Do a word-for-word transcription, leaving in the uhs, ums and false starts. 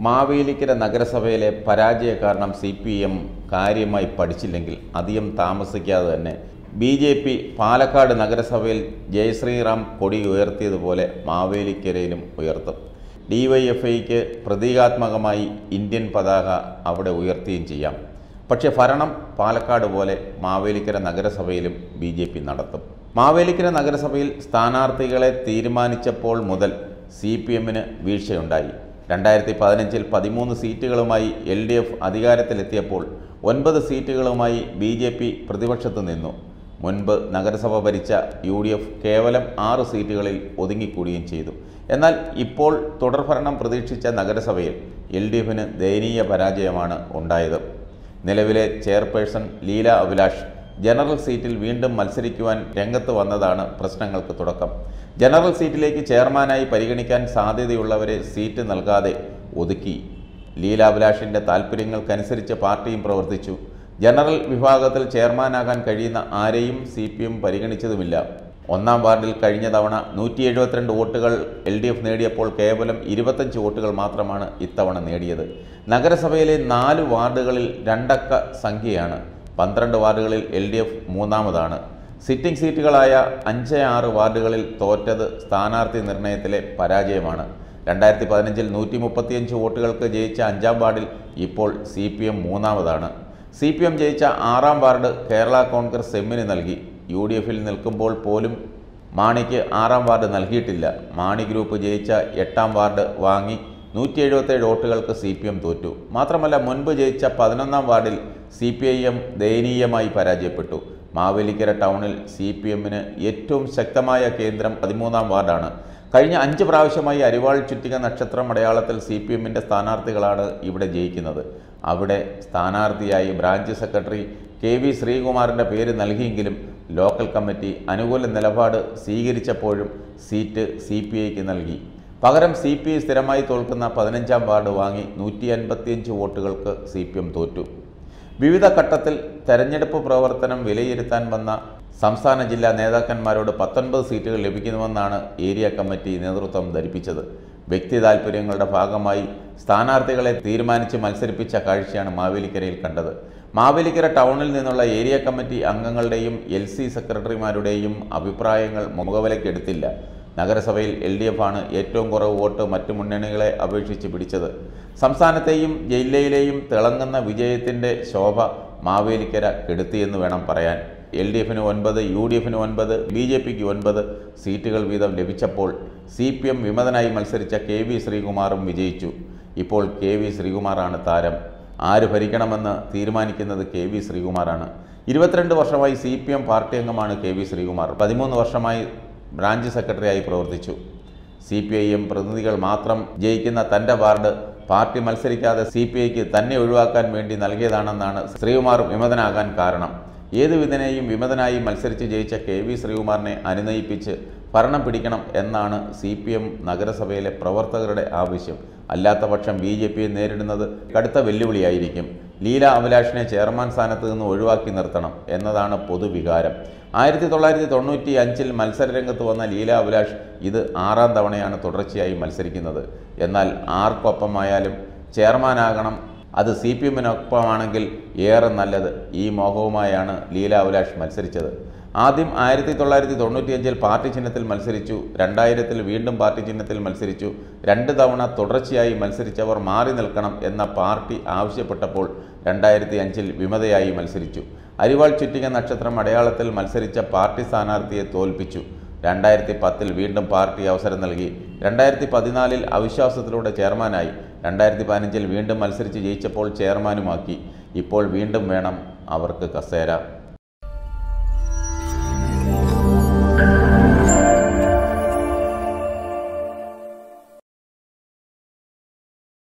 മാവേലിക്കര നഗരസഭയിലെ പരാജയ കാരണം സി പി എം കാര്യമായി പഠിച്ചില്ലെങ്കിൽ അധികം താമസിക്കാതെ തന്നെ ബി ജെ പി പാലക്കാട് നഗരസഭയിൽ ജയശ്രീറാം കൊടി ഉയർത്തിയതുപോലെ മാവേലിക്കരയിലും ഉയർത്തും. ഡി വൈ എഫ് ഐക്ക് പ്രതീകാത്മകമായി ഇന്ത്യൻ പതാക അവിടെ ഉയർത്തുകയും ചെയ്യാം. പക്ഷേ ഭരണം പാലക്കാട് പോലെ മാവേലിക്കര നഗരസഭയിലും ബി ജെ പി നടത്തും. മാവേലിക്കര നഗരസഭയിൽ സ്ഥാനാർത്ഥികളെ തീരുമാനിച്ചപ്പോൾ മുതൽ സി പി എമ്മിന് വീഴ്ചയുണ്ടായി. രണ്ടായിരത്തി പതിനഞ്ചിൽ പതിമൂന്ന് സീറ്റുകളുമായി എൽ ഡി എഫ് അധികാരത്തിലെത്തിയപ്പോൾ ഒൻപത് സീറ്റുകളുമായി ബി ജെ പി പ്രതിപക്ഷത്ത് നിന്നു. മുൻപ് നഗരസഭ ഭരിച്ച യു ഡി എഫ് കേവലം ആറ് സീറ്റുകളിൽ ഒതുങ്ങിക്കൂടുകയും ചെയ്തു. എന്നാൽ ഇപ്പോൾ തുടർഭരണം പ്രതീക്ഷിച്ച നഗരസഭയിൽ എൽ ഡി എഫിന് ദയനീയ പരാജയമാണ് ഉണ്ടായത്. നിലവിലെ ചെയർപേഴ്സൺ ലീല അഭിലാഷ് ജനറൽ സീറ്റിൽ വീണ്ടും മത്സരിക്കുവാൻ രംഗത്ത് വന്നതാണ് പ്രശ്നങ്ങൾക്ക് തുടക്കം. ജനറൽ സീറ്റിലേക്ക് ചെയർമാനായി പരിഗണിക്കാൻ സാധ്യതയുള്ളവരെ സീറ്റ് നൽകാതെ ഒതുക്കി. ലീല അഭിലാഷിൻ്റെ താൽപ്പര്യങ്ങൾക്കനുസരിച്ച് പാർട്ടിയും പ്രവർത്തിച്ചു. ജനറൽ വിഭാഗത്തിൽ ചെയർമാനാകാൻ കഴിയുന്ന ആരെയും സി പി എം പരിഗണിച്ചതുമില്ല. ഒന്നാം വാർഡിൽ കഴിഞ്ഞ തവണ നൂറ്റി എഴുപത്തിരണ്ട് വോട്ടുകൾ എൽ ഡി എഫ് നേടിയപ്പോൾ കേവലം ഇരുപത്തഞ്ച് വോട്ടുകൾ മാത്രമാണ് ഇത്തവണ നേടിയത്. നഗരസഭയിലെ നാല് വാർഡുകളിൽ രണ്ടക്ക സംഖ്യയാണ്. പന്ത്രണ്ട് വാർഡുകളിൽ എൽ ഡി എഫ് മൂന്നാമതാണ്. സിറ്റിംഗ് സീറ്റുകളായ അഞ്ച് ആറ് വാർഡുകളിൽ തോറ്റത് സ്ഥാനാർത്ഥി നിർണയത്തിലെ പരാജയമാണ്. രണ്ടായിരത്തി പതിനഞ്ചിൽ നൂറ്റി മുപ്പത്തിയഞ്ച് വോട്ടുകൾക്ക് ജയിച്ച അഞ്ചാം വാർഡിൽ ഇപ്പോൾ സി പി എം മൂന്നാമതാണ്. സി പി എം ജയിച്ച ആറാം വാർഡ് കേരള കോൺഗ്രസ് എമ്മിന് നൽകി. യു ഡി എഫിൽ നിൽക്കുമ്പോൾ പോലും മാണിക്ക് ആറാം വാർഡ് നൽകിയിട്ടില്ല. മാണി ഗ്രൂപ്പ് ജയിച്ച എട്ടാം വാർഡ് വാങ്ങി നൂറ്റി എഴുപത്തേഴ് വോട്ടുകൾക്ക് സി പി എം തോറ്റു. മാത്രമല്ല മുൻപ് ജയിച്ച പതിനൊന്നാം വാർഡിൽ സി പി ഐ എം ദയനീയമായി പരാജയപ്പെട്ടു. മാവേലിക്കര ടൗണിൽ സി പി എമ്മിന് ഏറ്റവും ശക്തമായ കേന്ദ്രം പതിമൂന്നാം വാർഡാണ്. കഴിഞ്ഞ അഞ്ച് പ്രാവശ്യമായി അരിവാൾ ചുറ്റിക നക്ഷത്രം അടയാളത്തിൽ സി പി എമ്മിൻ്റെ സ്ഥാനാർത്ഥികളാണ് ഇവിടെ ജയിക്കുന്നത്. അവിടെ സ്ഥാനാർത്ഥിയായി ബ്രാഞ്ച് സെക്രട്ടറി കെ വി ശ്രീകുമാറിൻ്റെ പേര് നൽകിയെങ്കിലും ലോക്കൽ കമ്മിറ്റി അനുകൂല നിലപാട് സ്വീകരിച്ചപ്പോഴും സീറ്റ് സി പി ഐക്ക് നൽകി. പകരം സി പി ഐ സ്ഥിരമായി തോൽക്കുന്ന പതിനഞ്ചാം വാർഡ് വാങ്ങി നൂറ്റി അൻപത്തിയഞ്ച് വോട്ടുകൾക്ക് സി പി എം തോറ്റു. വിവിധ ഘട്ടത്തിൽ തെരഞ്ഞെടുപ്പ് പ്രവർത്തനം വിലയിരുത്താൻ വന്ന സംസ്ഥാന ജില്ലാ നേതാക്കന്മാരോട് പത്തൊൻപത് സീറ്റുകൾ ലഭിക്കുന്നുവെന്നാണ് ഏരിയ കമ്മിറ്റി നേതൃത്വം ധരിപ്പിച്ചത്. വ്യക്തി താൽപ്പര്യങ്ങളുടെ ഭാഗമായി സ്ഥാനാർത്ഥികളെ തീരുമാനിച്ച് മത്സരിപ്പിച്ച കാഴ്ചയാണ് മാവേലിക്കരയിൽ കണ്ടത്. മാവേലിക്കര ടൗണിൽ നിന്നുള്ള ഏരിയ കമ്മിറ്റി അംഗങ്ങളുടെയും എൽ സി സെക്രട്ടറിമാരുടെയും അഭിപ്രായങ്ങൾ മുഖവിലക്കെടുത്തില്ല. നഗരസഭയിൽ എൽ ഡി എഫ് ആണ് ഏറ്റവും കുറവ് വോട്ട് മറ്റു മുന്നണികളെ അപേക്ഷിച്ച് പിടിച്ചത്. സംസ്ഥാനത്തെയും ജില്ലയിലെയും തിളങ്ങുന്ന വിജയത്തിൻ്റെ ശോഭ മാവേലിക്കര കെടുത്തിയെന്ന് വേണം പറയാൻ. എൽ ഡി എഫിന് ഒൻപത്, യു ഡി എഫിന് ഒൻപത്, ബി ജെ പിക്ക് ഒൻപത് സീറ്റുകൾ വീതം ലഭിച്ചപ്പോൾ സി പി എം വിമതനായി മത്സരിച്ച കെ വി ശ്രീകുമാറും വിജയിച്ചു. ഇപ്പോൾ കെ വി ശ്രീകുമാറാണ് താരം. ആര് ഭരിക്കണമെന്ന് തീരുമാനിക്കുന്നത് കെ വി ശ്രീകുമാറാണ്. ഇരുപത്തിരണ്ട് വർഷമായി സി പി എം പാർട്ടി അംഗമാണ് കെ വി ശ്രീകുമാർ. പതിമൂന്ന് വർഷമായി ബ്രാഞ്ച് സെക്രട്ടറിയായി പ്രവർത്തിച്ചു. സി പി ഐ എം പ്രതിനിധികൾ മാത്രം ജയിക്കുന്ന തൻ്റെ വാർഡ് പാർട്ടി മത്സരിക്കാതെ സി പി ഐക്ക് തന്നെ ഒഴിവാക്കാൻ വേണ്ടി നൽകിയതാണെന്നാണ് ശ്രീകുമാർ വിമതനാകാൻ കാരണം. ഏതു വിധനെയും വിമതനായി മത്സരിച്ച് ജയിച്ച കെ വി ശ്രീകുമാറിനെ അനുനയിപ്പിച്ച് ഭരണം പിടിക്കണം എന്നാണ് സി പി എം നഗരസഭയിലെ പ്രവർത്തകരുടെ ആവശ്യം. അല്ലാത്തപക്ഷം ബി ജെ പിയെ നേരിടുന്നത് കടുത്ത വെല്ലുവിളിയായിരിക്കും. ലീല അഭിലാഷിനെ ചെയർമാൻ സ്ഥാനത്ത് നിന്ന് ഒഴിവാക്കി നിർത്തണം എന്നതാണ് പൊതുവികാരം. ആയിരത്തി തൊള്ളായിരത്തി തൊണ്ണൂറ്റി അഞ്ചിൽ മത്സരരംഗത്ത് വന്ന ലീല അഭിലാഷ് ഇത് ആറാം തവണയാണ് തുടർച്ചയായി മത്സരിക്കുന്നത്. എന്നാൽ ആർക്കൊപ്പമായാലും ചെയർമാനാകണം, അത് സി പി എമ്മിനൊപ്പമാണെങ്കിൽ ഏറെ നല്ലത്. ഈ മോഹവുമായാണ് ലീല അഭിലാഷ് മത്സരിച്ചത്. ആദ്യം ആയിരത്തി തൊള്ളായിരത്തി തൊണ്ണൂറ്റി അഞ്ചിൽ പാർട്ടി ചിഹ്നത്തിൽ മത്സരിച്ചു. രണ്ടായിരത്തിൽ വീണ്ടും പാർട്ടി ചിഹ്നത്തിൽ മത്സരിച്ചു. രണ്ട് തവണ തുടർച്ചയായി മത്സരിച്ചവർ മാറി നിൽക്കണം എന്ന പാർട്ടി ആവശ്യപ്പെട്ടപ്പോൾ രണ്ടായിരത്തി അഞ്ചിൽ വിമതയായി മത്സരിച്ചു. അരിവാൾ ചുറ്റിക നക്ഷത്രം അടയാളത്തിൽ മത്സരിച്ച പാർട്ടി സ്ഥാനാർത്ഥിയെ തോൽപ്പിച്ചു. രണ്ടായിരത്തി പത്തിൽ വീണ്ടും പാർട്ടി അവസരം നൽകി. രണ്ടായിരത്തി പതിനാലിൽ അവിശ്വാസത്തിലൂടെ ചെയർമാനായി. രണ്ടായിരത്തി പതിനഞ്ചിൽ വീണ്ടും മത്സരിച്ച് ജയിച്ചപ്പോൾ ചെയർമാനുമാക്കി. ഇപ്പോൾ വീണ്ടും വേണം അവർക്ക് കസേര.